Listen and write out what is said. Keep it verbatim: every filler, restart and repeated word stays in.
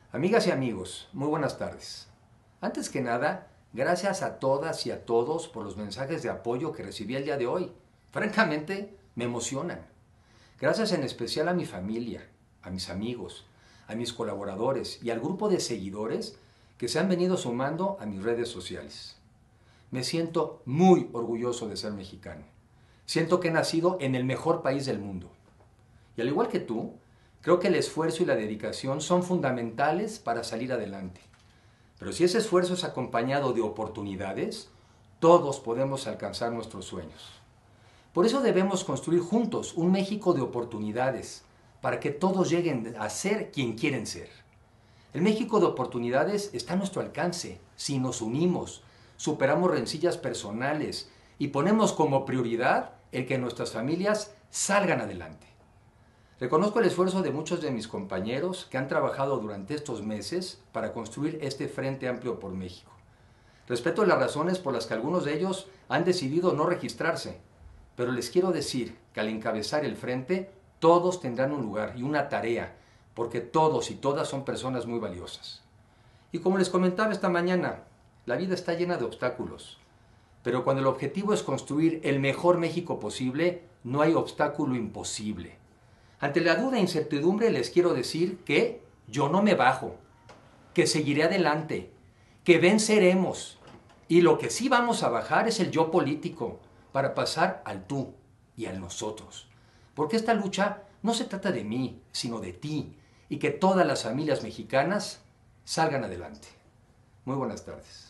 Amigas y amigos, muy buenas tardes. Antes que nada, gracias a todas y a todos por los mensajes de apoyo que recibí el día de hoy. Francamente, me emocionan. Gracias en especial a mi familia, a mis amigos, a mis colaboradores y al grupo de seguidores que se han venido sumando a mis redes sociales. Me siento muy orgulloso de ser mexicano. Siento que he nacido en el mejor país del mundo. Y al igual que tú, creo que el esfuerzo y la dedicación son fundamentales para salir adelante. Pero si ese esfuerzo es acompañado de oportunidades, todos podemos alcanzar nuestros sueños. Por eso debemos construir juntos un México de oportunidades, para que todos lleguen a ser quien quieren ser. El México de oportunidades está a nuestro alcance si nos unimos, superamos rencillas personales y ponemos como prioridad el que nuestras familias salgan adelante. Reconozco el esfuerzo de muchos de mis compañeros que han trabajado durante estos meses para construir este Frente Amplio por México. Respeto las razones por las que algunos de ellos han decidido no registrarse, pero les quiero decir que al encabezar el frente, todos tendrán un lugar y una tarea, porque todos y todas son personas muy valiosas. Y como les comentaba esta mañana, la vida está llena de obstáculos, pero cuando el objetivo es construir el mejor México posible, no hay obstáculo imposible. Ante la duda e incertidumbre les quiero decir que yo no me bajo, que seguiré adelante, que venceremos. Y lo que sí vamos a bajar es el yo político, para pasar al tú y al nosotros. Porque esta lucha no se trata de mí, sino de ti, y que todas las familias mexicanas salgan adelante. Muy buenas tardes.